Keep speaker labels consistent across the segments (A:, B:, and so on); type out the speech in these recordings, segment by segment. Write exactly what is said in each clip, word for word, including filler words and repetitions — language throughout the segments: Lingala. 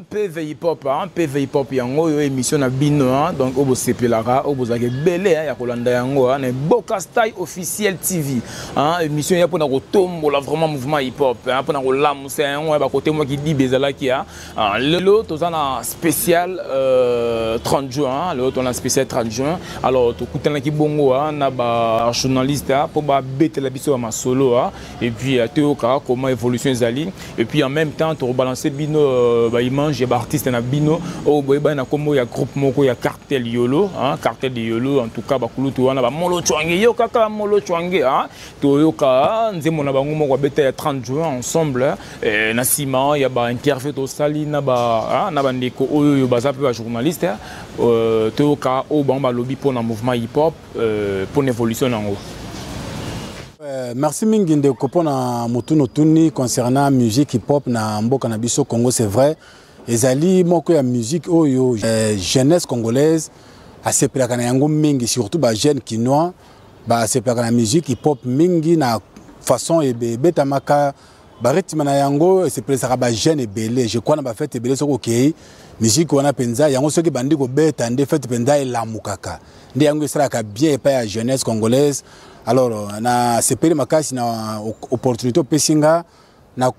A: P V hip hop, P V hip hop yango yo émission na bino donc obo sepelara obo zake belé ya kolanda yango na Boka Style officiel T V hein émission ya pona ko tombola vraiment mouvement hip hop hein pona ko lamusa yango ba côté moi qui dit bezala ki a lelo tozana spécial euh trente juin lelo tozana spécial trente juin alors to kutana ki bongo na ba journaliste pour ba betela biso ma solo et puis teoka comment évolution ezali et puis en même temps to rebalancer bino ba image ba artiste na bino o boyeba na komo ya groupe moko ya cartel yolo hein cartel de yolo en tout cas ba kulutu wana ba molo chwange yo kaka molo chwange hein to yoka nzemo na bango moko beta ya trente juin ensemble et na sima ya ba interview to sali na ba na ba ndeko oyo baza pe ba journaliste euh to yoka o ba ba lobby pour na mouvement hip hop pour une évolution nango.
B: Euh, merci mingi ndeko pona mutuno tuni concernant musique hip hop na mboka na biso Congo, c'est vrai ezali moko ya musique oyo euh, jeunesse congolaise asepelaka na yango mingi surtout ba jeune kinois ba asepelaka na musique hip hop mingi na façon ebe betamaka baretima na yango esepelaka ba jeune ebele je crois na ba fête ebele soko okay musique wana penza yango soki bandi ko beta nde fête penza elamukaka nde yango esalaka bien pa ya jeunesse congolaise. Alors na sepeli makasi na opportunité pesinga na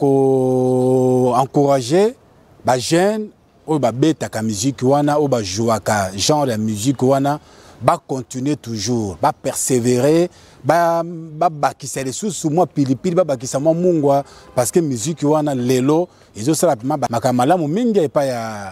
B: ko encourager ba jeune o ba beta ka musique wana o ba jouaka genre ya musique wana ba continuer toujours ba persévérer ba ba bakisa les sous moi pilipili ba bakisa moi mungwa parce que musique wana lelo izo sala pima makamala mu mingi epa ya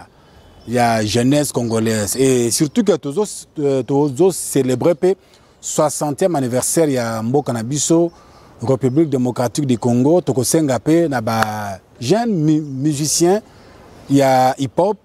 B: ya jeunesse congolaise et surtout que tozo tozo célébrer pe soixantième anniversaire ya mboka na biso République démocratique du Congo toko senga pe na ba jeune mu musicien ya hip hop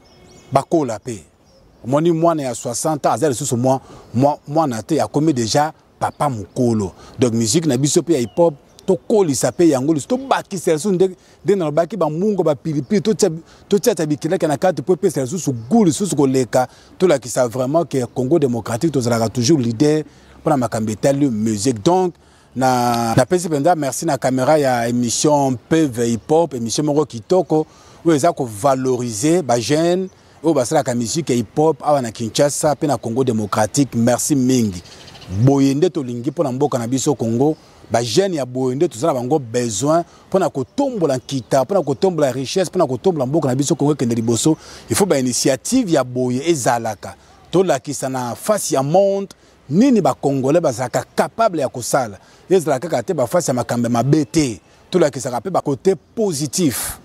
B: bakola pe moni mwana ya soixante ans azali sous moi moi mwana te ya komi déjà papa mukolo donc musique na biso pe ya hip hop to kolisa pe yango to baki selsu nde de na baki ba mungo ba pilipili to to tata bikila kana kati po pe selsu su gulu su ko leka to la ki sa vraiment que Congo démocratique to zala toujours leader pour la makambetali musique donc na na pesi penda merci na caméra ya émission P V hip hop émission moko kitoko où eza ko valoriser ba jeune o ba sala ka musique hip hop awa na Kinshasa pe na Congo démocratique merci mingi boyende to lingi pour na mboka na biso Congo ba jeune ya boyende tout ça bango besoin pour na kotombola kita pour na kotombola richesse pour na kotombola mboka na biso Congo kende liboso il faut ba initiative ya boye ezalaka to la kisana face ya monde nini ba congolais bazaka capable ya kosala ezalaka kate ba face ya makambe mabete to la kisaka pe ba côté positif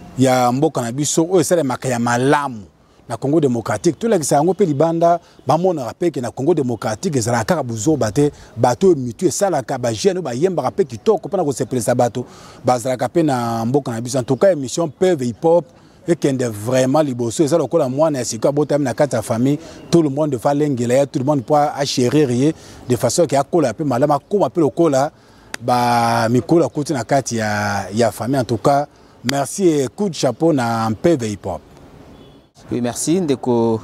B: ya mboka na biso o esala makaya malamu na Congo démocratique tout la ki sango pe libanda ba mona rapeke na Congo démocratique ezala kaka buzo bate bato mitu esala ka ba jeune ba yemba rapeke kitoko pona ko sepelesa bato bazala ka pe na mboka na biso en tout cas émission P V hip hop et kende vraiment liboso ezala kola mwana ya sika botam na kata famille tout le monde fa lengela tout le monde pour achérir de façon que akola pe malama ko pe lokola ba mikola kuti na kati ya ya famille en tout cas merci et coup de chapeau na P V hip hop.
C: Oui, merci ndeko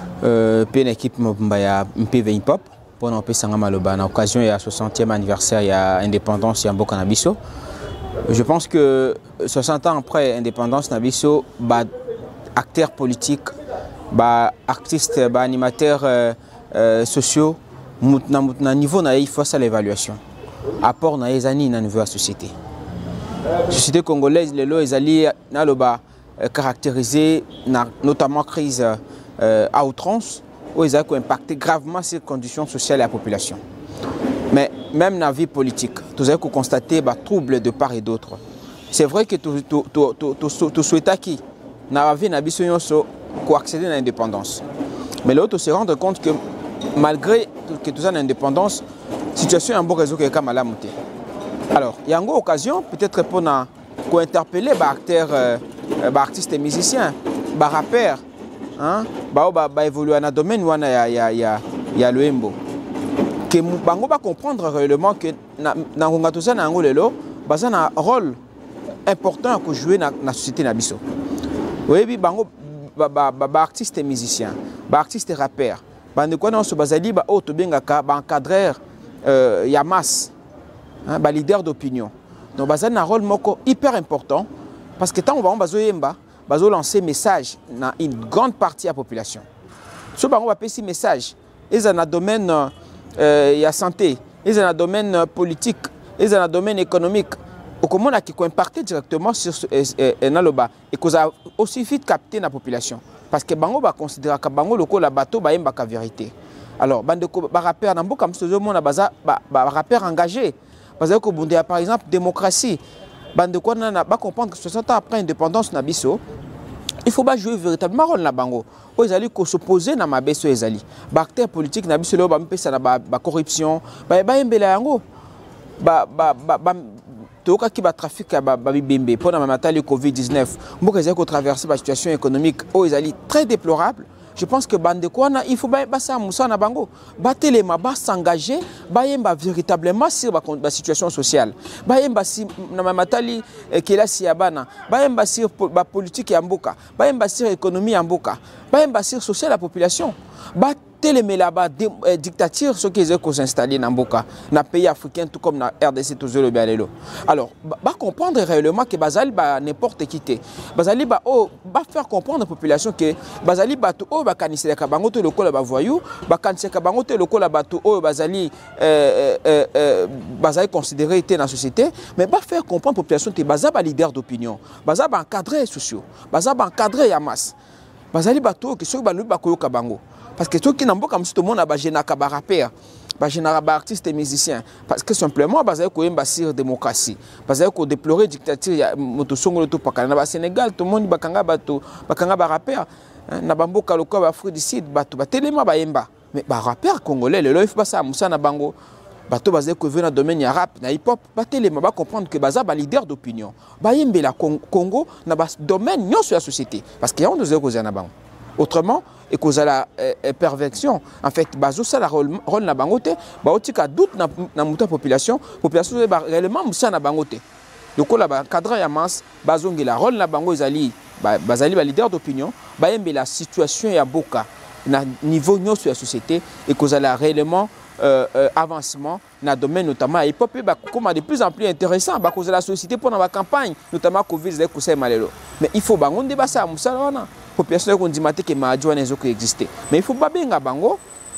C: euh une équipe ya P V hip hop pour nous passer maloba na occasion ya soixantième anniversaire ya indépendance ya mboka na biso. Je pense que soixante ans après indépendance na biso ba acteurs politiques, ba artistes, ba animateurs euh, euh, sociaux na na niveau na il faut ça l'évaluation. Apport na ezani na niveau la société. Société congolaise lelo ezali na loba caractérisé notamment crise euh, à outrance où ils ont impacté gravement ces conditions sociales et la population. Mais même dans la vie politique, vous avez constaté des troubles de part et d'autre. C'est vrai que tu souhaites qui dans la vie pour accéder à l'indépendance. Mais l'autre se rendre compte que malgré que tu as l'indépendance, la situation est un bon réseau qui est comme à la montée. Alors, il y a une occasion peut-être pour interpeller les acteurs euh, Bah, artistes et musiciens, bah, rappeurs, hein, bah, bah, bah, évoluer dans le domaine où il y a, y a, y a, y a le embo. Que bango va comprendre réellement que dans le monde, bah, ça a un rôle important à jouer dans la société nabiso. Oui, bango, bah, bah, bah, artistes et musiciens, bah, artistes et rappeurs, bah, de quoi dans ce bazali, bah, auto bengaka, bah, encadreur, euh, y a masse, hein, bah, leader d'opinion. Donc, bah, ça a un rôle moko hyper important. Parce que tant on va en bazoyemba, bazo lancer message dans une grande partie de la population. Ce bango va passer message. Ils ont un domaine euh, y a santé, ils ont un domaine politique, ils ont un domaine économique. Au comment on a qui impacté directement sur Naloba et qu'on a aussi vite capté la population. Parce que bango va considérer que bango le la bateau va yemba la vérité. Alors bande ko ba rappeur na mboka msozo mona baza ba rappeur engagé. Parce que par exemple démocratie bande ko na ba comprendre que soixante ans après indépendance na biso il faut pas jouer véritablement rôle na bango. O ezali ko s'opposer na mabeso ezali. Ba acteur politique na biso lo ba mpesa na ba corruption, ba ba yembela yango. Ba ba ba toka ki ba trafic ba ba bimbe pendant ma matali Covid dix-neuf. Mboka ezali ko traverser la situation économique o ezali très déplorable. Je pense que bande kwana il faut ba ça musa na bango ba telema ba s'engager ba yemba véritablement sur la situation sociale ba yemba si na matali kila siabana ba yemba sur ba politique ya mboka ba yemba sur économie ya mboka ba yemba sur social la population ba telema là-bas dictature ce qui est s'installer dans mboka na pays africain tout comme na R D C toujours le bialelo. Alors ba comprendre réellement que bazali ba n'importe qui té bazali ba oh ba faire comprendre la population que bazali ba tout oh ba kanisela ka bango to lokola ba voyou ba kanisela ka bango to lokola ba tout oh bazali euh euh bazali considéré était dans la société mais ba faire comprendre la population que bazali ba leader d'opinion bazali ba encadrer sociaux bazali ba encadrer ya masse bazali ba tout que ceux ba lu ba koyoka bango. Parce que tout qui n'a pas tout le monde a bagé na rappeur, bagé na artiste et musicien. Parce que simplement, basé sur la démocratie, basé sur déplorer la dictature, motosongo tout pas na Sénégal, tout le monde bakanga bato, bakanga ba rappeur, na bambo kaloko ba Afrique du Sud, bato ba telema ba yemba. Mais ba rappeur congolais, le loif pas ça musa na bango. Bato basé ko venir dans domaine ya rap, na hip hop, ba telema ba comprendre que baza ba leader d'opinion. Ba yembe la Congo na ba domaine nyon sur la société parce qu'il y a on nous a na bango. Autrement, et cause à la euh, perversion, en fait, bazo ça la rôle rôle na bangote, ba otika doute na na muta population, population ba réellement musa na bangote. Donc là ba cadre ya masse, bazo ngela rôle na bango ezali, ba bazali ba leader d'opinion, ba yembe la situation ya boka na niveau nyo sur la société et cause à la réellement euh, euh, avancement dans le domaine notamment hip hop bah comme de plus en plus intéressant bah cause de la société pendant la campagne notamment Covid dix-neuf c'est malheureux mais il faut bango débat ça musala wana population ko ndimate ke maadjo na ezo exister mais il faut ba benga bango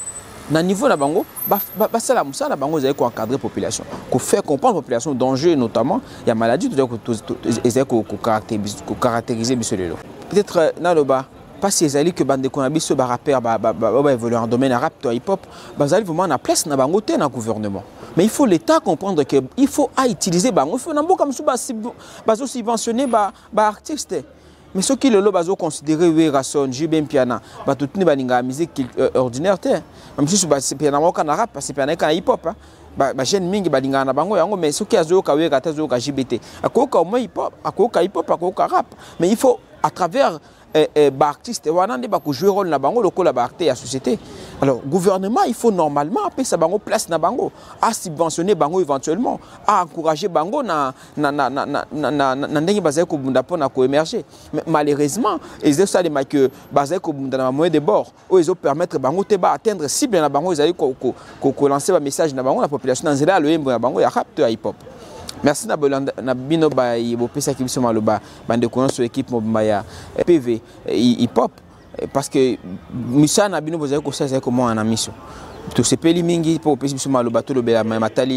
C: na niveau na bango ba ba sala musala bango za ko encadrer population ko faire comprendre population danger notamment il y a maladie tout eza ko ko caractériser ko caractériser biso lelo peut-être na loba pas si ezali que bande ko na biso ba rappeur ba ba évoluer en domaine rap to hip hop bazali vraiment na place na bango te na gouvernement mais il faut l'état comprendre que il faut à utiliser bango il faut na mboka msu ba bazo subventionner ba ba artiste mais ceux qui le lo bazo considérer oui rason jibem piana ba tout ni baninga musique ordinaire te même si ba piana mo kana rap parce que piana kana hip hop ba ba jeune mingi balinga na bango yango mais ceux qui azo ka we kata zo ka J B T akoka mo hip hop akoka hip hop akoka rap mais il faut à travers eh, eh, bah, artiste wana nde ba ko jouer rôle na bango lokola ba arte ya société. Alors gouvernement il faut normalement appeler ça bango place na bango à subventionner bango éventuellement à encourager bango na na na na na na na ndenge bazay ko bunda pona ko émerger mais malheureusement ils ça les que bazay ko bunda na moyen de bord ou ils ont permettre bango te ba atteindre cible na bango ils allaient ko ko ko lancer un message na bango la population na nzela lo yembo na bango ya rap to hip hop. Merci na bolanda na bino ba yibo pesa ki biso maloba bande ko so équipe mobimba ya P V hip hop parce que misa na bino bozali ko sasa ko mo na miso to sepeli mingi po pesa biso maloba to lobela matali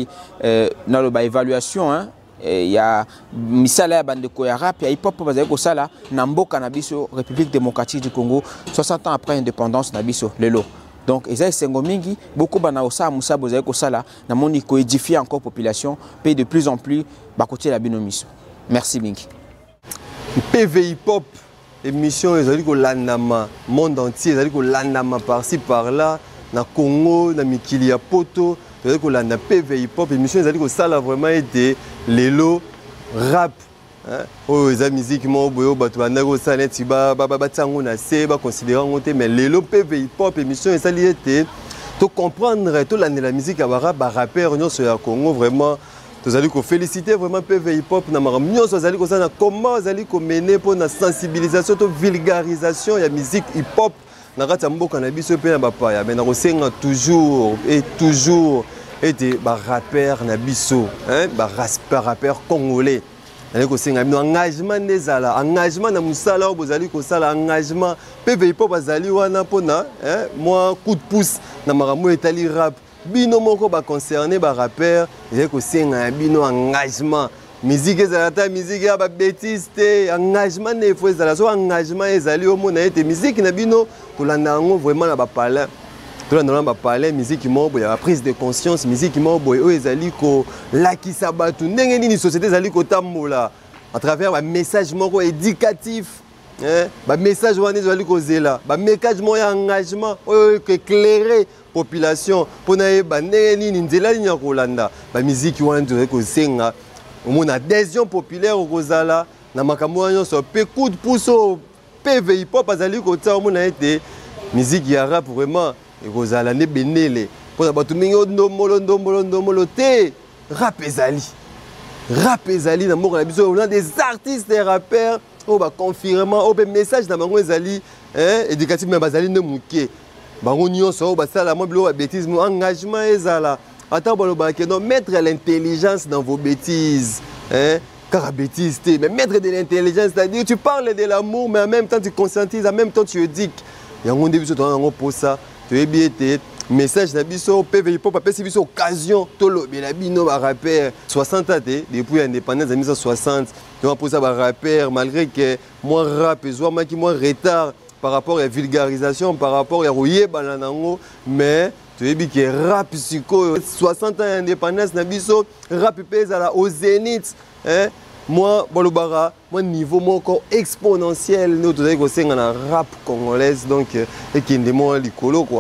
C: na loba évaluation hein il y a misala ya bande ko ya rap ya hip hop bozali ko sala na mboka na biso République démocratique du Congo soixante ans après indépendance na biso lelo. Donc, ils ont mingi beaucoup bana osa musa bozali ko sala na moni ko édifier encore population paye de plus en plus ba côté la binomis. Merci mingi.
D: P V hip hop émission ezali ko landama monde entier ezali ko landama par-ci par-là na Congo na mikili ya poto ezali ko landa P V hip hop émission ezali ko sala vraiment aider lelo rap oh eza musique mo boyo bato bandako sa neti ba ba ba tsango na se ba considérer ngote mais lelo P V hip hop émission eza lié to comprendre to la la musique ya ba ba rappeur nyonso ya Congo vraiment tozali ko féliciter vraiment P V hip hop na maram nyonso zali ko sana comment zali ko mener pour na sensibilisation to vulgarisation ya musique hip hop na kati ya mboka na biso pe na ba pa ya mais na ko senga toujours et toujours et des ba rappeur na biso hein ba rappeur congolais nazali kosenga bino engagement nde ezala engagement na mosala oyo bozali kosala engagement P V hip hop azali wana mpona mwa coup de pouce na makambo etali rap bino moko baconcerné barapper ezali kosenga ya bino engagement musique ezala ta musique ya babétise te engagement ne efo ezala so engagement ezali omona ete musique na bino tolanda yango vraiment na bapalin tolanda na bapalin musique moko boye ya prise de conscience musique moko boye oyo ezali kolakisa bato ndenge nini société ezali kotambola à travers bamessage moko éducatif bamessage wana ezali kozela bamessage moko ya engagement oyo éclairer population mpona yeba ndenge nini nzela nini ya kolanda bamiziki wana tozali kosenga omona adhésion populaire okozala na makambo wana nyonso mpe coup de pouce oyo P V hip hop azali kotia omona ete miziki ya rap vraiment ekozala nde benele mpona bato mingi ndombolo ndombolo ndombolo te rap ezali rap ezali na mboka na biso on a des artistes et rappeurs oyo baconfirmement oyo mpe message na bango ezali éducatif me bazali nde moke bango nyonso oyo basala mwa biloko ya bêtise mo engagement ezala ata balobaka non mettre l'intelligence dans vos bêtises car bêtise te mais mettre de l'intelligence c'est-à-dire tu parles de l'amour mais en même temps tu conscientises en même temps tu éduques yango nde biso toza yango mposa toyebi ete message na biso P V hip hop apesi biso occasion tolobela bino barapper soixante ans te depuis indépendance ya mille neuf cent soixante toza mposa barapper malgré que moi rap ezwamaki moi retard par rapport à la vulgarisation, par rapport à la nango, mais tu dis que rap sikoyo soixante ans d'indépendance na biso rap pesa au zénith hein moi bolobara moi niveau mon encore exponentiel nous tu dis que c'est un rap congolaise donc et qui est moi likolo quoi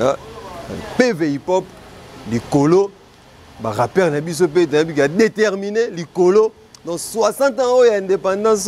D: P V hip hop likolo ba rappeur na biso pe a déterminé likolo dans soixante ans d'indépendance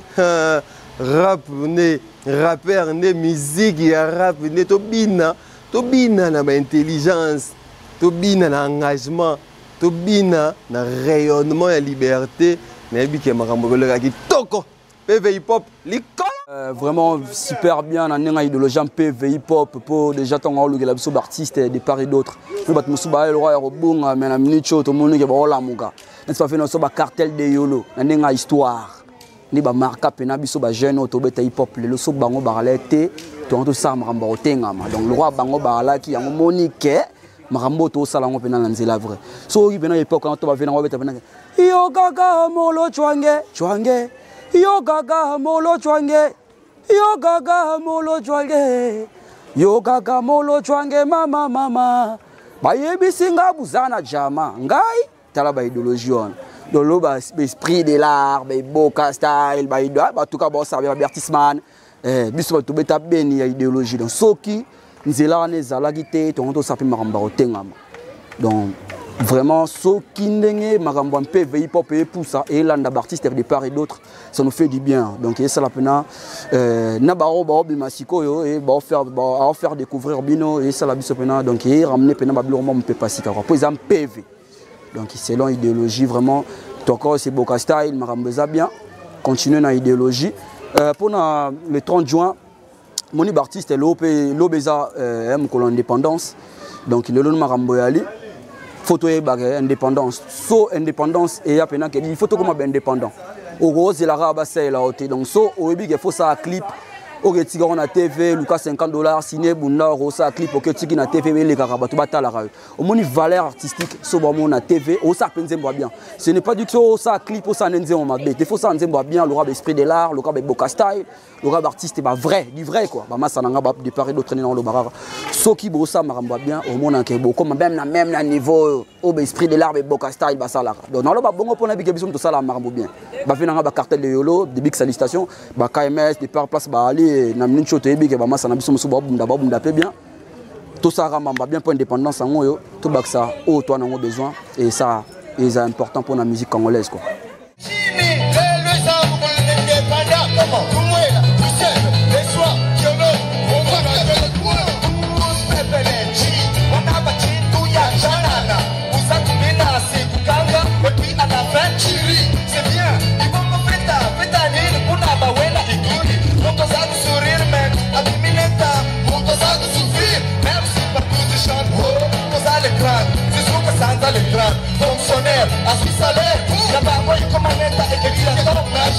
D: rap ne rappeur ne musique ya rap ne tobina tobina na ba intelligence tobina na engagement tobina na rayonnement ya liberté na bike makambo beleka kitoko P V hip hop likolo
E: euh, vraiment super bien na nenga idéologie P V hip hop pour déjà tant le la biso artiste de part et d'autre le bat musuba le roi robonga mais na minute cho to monu ke ba ola muka n'est pas fait no so ba cartel de yolo na nenga histoire ni ba marka pena biso ba jeune to beta hip hop le so bango baralete to to sa makambo otengama donc le roi bango baralaki yango monique makambo to sala ngo pena na nzela vrai so ki pena hip hop quand to ba vena ngo beta pena yo gaga molo chwange chwange yo gaga molo chwange yo gaga molo chwange yo gaga molo chwange mama mama ba yebisinga buzana jama ngai tala ba idéologie on dans l'esprit de l'art, les beaux style, en tout cas, bon, ça va Bertisman, biso to beta beni ya idéologie donc soki nzela ne zalagite to to sapi maramba otengama donc vraiment soki ndenge maramba P V hip hop et poussa et landa artiste de part et d'autre ça nous fait du bien donc et ça la pena na ba ba bi masiko yo et ba faire ba faire découvrir bino et ça la biso pena donc et ramener pena ba bilo mo peut passer quoi par exemple P V. Donc selon l'idéologie vraiment, Toko c'est Boka Style, Marambeza bien, continuer dans l'idéologie. Euh, pour le trente juin, mon artiste est l'Obeza M pour l'indépendance. Donc il est le Maramboyali. Photo et indépendance. So indépendance et il faut comme indépendant. Au gros c'est la rabasse la haute. Donc so au début il faut ça clip. Ok, tu as T V, Lucas cinquante dollars, ciné, Bunda, Rosa, clip, ok, tu as T V, les Karabatu, Batala. Au moins, une valeur artistique, sur mon T V, au ça, bien. Ce n'est pas du tout ça, clip, au ça, on m'a dit. Il faut ça, on bien, le rap esprit de l'art, le rap Boka Style, le rap artiste, c'est vrai, du vrai, quoi. Bah, ça n'a pas de part et d'autre dans le barrage. Ce qui est ça, m'a bien, au moins, on beaucoup, même à même niveau, au esprit de l'art, Boka Style, bah, ça, là. Donc, dans le bas, bon, pour la big tout ça, là, marre bien. Bah, finalement, bah, cartel de Yolo, des big salutations, bah, K M S, des par place, bah, aller. Na minute chote ebi ke ba masa na biso musu ba bunda ba bunda pe bien tout ça ramamba bien pour indépendance en yo tout baksa o toi n'ont besoin et ça est important pour la musique congolaise quoi.
F: Fonctionnaire, à sous salaire,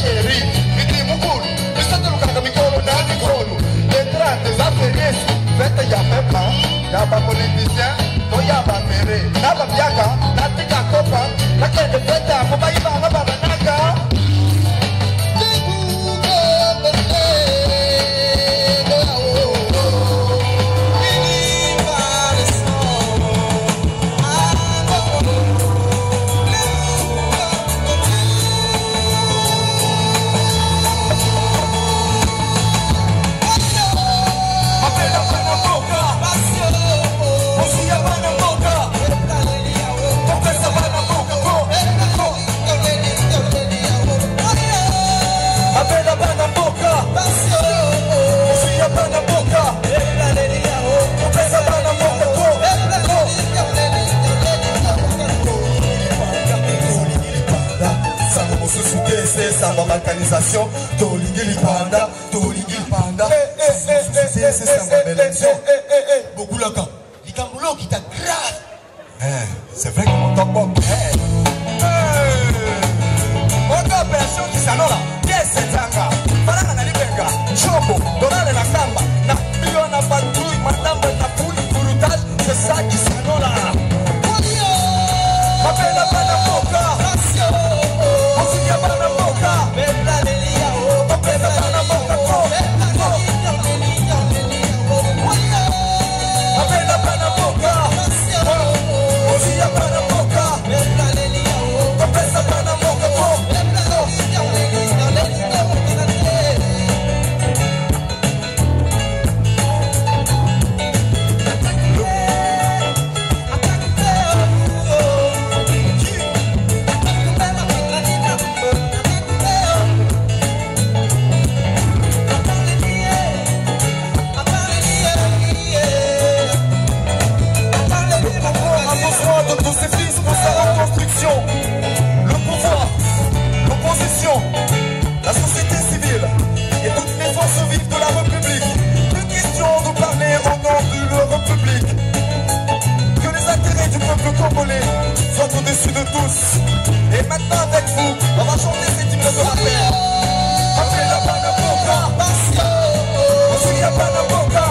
F: chérie, miti mukulu, misoto lukanga mikolo na mikolo. Les grandes affaires, fête ya pepa, ya ba politicien, to ya ba mere, na ba biaka, na tika kopa, na kende fête, mo ba iba ba ba nanga.
G: Samba balkanisation, Tolingi Lipanda, Tolingi Lipanda, c'est Samba Bélenzo. Beaucoup là quand, il t'a moulé qui t'a grave. C'est vrai que mon top bon. Mon opération qui s'annonce là, qu'est-ce que c'est ça? Farana na libenga, chobo, donane la samba, na pio na patrouille, madame na poule, courutage, c'est ça qui s'annonce là. Appelle la bana boca, on s'y a bana boca. Le pouvoir, l'opposition, la société civile et toutes les forces vives de la République. Une question de parler au nom de la République. Que les intérêts du peuple congolais soient au-dessus de tous. Et maintenant avec vous, on va chanter cette hymne de la paix. Après la Banaboka, aussi la Banaboka.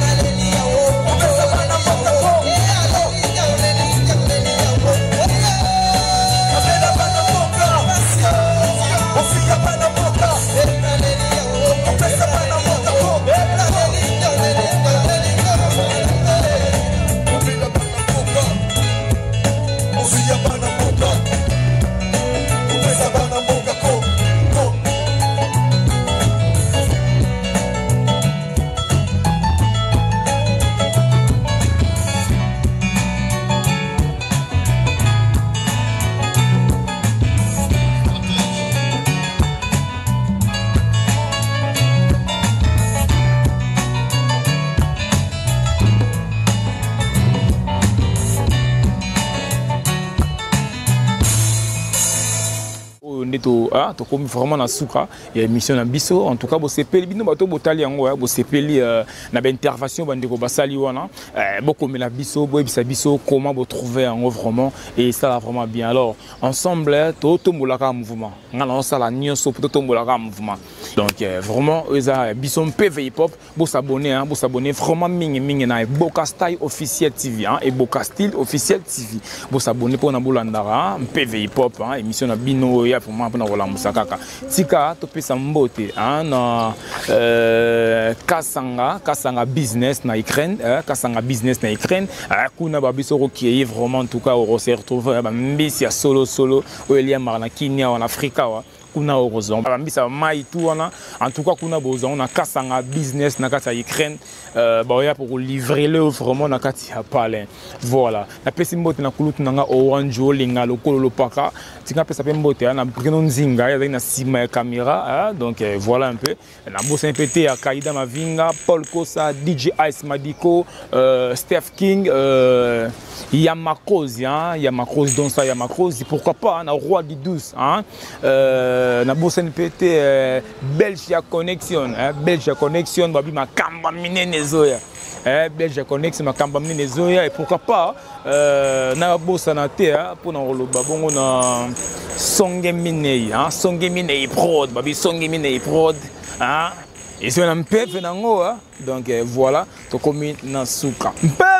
A: to ah to comme vraiment na suka ya émission na biso en tout cas bo sepeli bino bato botali yango ya bo sepeli na ba intervention bandeko basali wana bo komela biso bo ebisa biso comment bo trouver yango vraiment et ça va vraiment bien. Alors ensemble to tombolaka mouvement ngala on sala nyonso to tombolaka mouvement donc vraiment eza biso P V Hip Hop bo s'abonner hein bo s'abonner vraiment mingi mingi na Boka Style officiel T V hein et Boka Style officiel T V bo s'abonner pour na bolandara P V Hip Hop hein émission na bino ya pour moi pour na wala musakaka tika to pesa mbote hein na euh Kasanga Kasanga business na Ukraine hein Kasanga business na Ukraine kuna ba biso qui est vraiment en tout cas on se retrouve ba mbisi ya solo solo oelia marna Kenya en Afrika wa kuna heureusement bambisa mai tout wana en tout cas kuna bozon na Kasanga business na kati ya Ukraine euh ba ya pour livrer le vraiment na kati ya palais voilà na pesi mbote na kulutu nanga orange olinga lokolo lopaka tika pesa pe mbote na brino nzinga ya na sima ya caméra donc voilà un peu na bossa un peu ya Kaida Mavinga Paul Kosa D J Ice Madiko euh Steph King euh Yamakos hein Yamakos donc ça Yamakos pourquoi pas na roi du douze hein euh na bosani pete Belgia Connection, Belgia Connection babi makamba minene zoya. Belgia Connection makamba minene zoya et pourquoi pas na bosana te pour na roloba bongo na Songe Minei, hein, Songe Minei prod, babi Songe Minei prod, hein. Et si on a un peu fait nango, donc voilà, to komi na suka.